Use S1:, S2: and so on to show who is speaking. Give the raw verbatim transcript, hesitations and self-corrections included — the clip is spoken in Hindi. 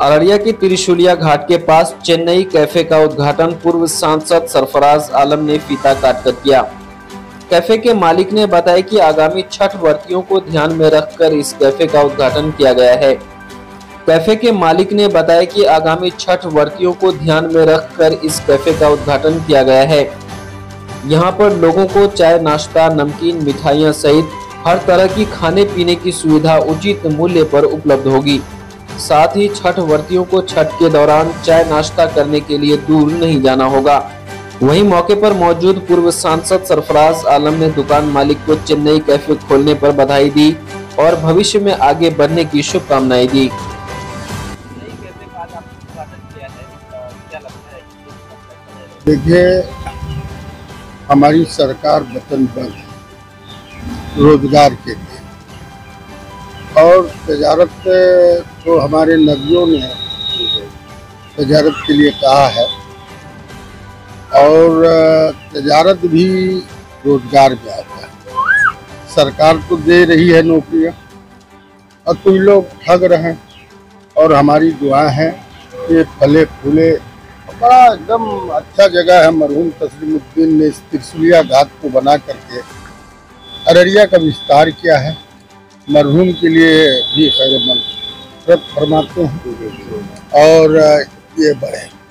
S1: अररिया के त्रिशूलिया घाट के पास चेन्नई कैफे का उद्घाटन पूर्व सांसद सरफराज आलम ने फीता काटकर किया। कैफे के मालिक ने बताया कि आगामी छठ व्रतियों को ध्यान में रखकर इस कैफे का उद्घाटन किया गया है। कैफे के मालिक ने बताया कि आगामी छठ व्रतियों को ध्यान में रखकर इस कैफे का उद्घाटन किया गया है। यहाँ पर लोगों को चाय, नाश्ता, नमकीन, मिठाइयाँ सहित हर तरह की खाने पीने की सुविधा उचित मूल्य पर उपलब्ध होगी। साथ ही छठ व्रतियों को छठ के दौरान चाय नाश्ता करने के लिए दूर नहीं जाना होगा। वहीं मौके पर मौजूद पूर्व सांसद सरफराज आलम ने दुकान मालिक को चेन्नई कैफे खोलने पर बधाई दी और भविष्य में आगे बढ़ने की शुभकामनाएं दी।
S2: देखिए, हमारी सरकार वतनबद्ध रोजगार के लिए और तजारत तो हमारे नदियों ने तजारत के लिए कहा है और तजारत भी रोजगार में आता है। सरकार तो दे रही है नौकरियां और कुछ लोग ठग रहे हैं और हमारी दुआ है कि फले फूले। बड़ा एकदम अच्छा जगह है। मरहूम तस्लीमुद्दीन ने इस त्रिशूलिया घाट को बना करके अररिया का विस्तार किया है। मरहूम के लिए भी खैर मंद फरमाते हैं और ये बढ़े।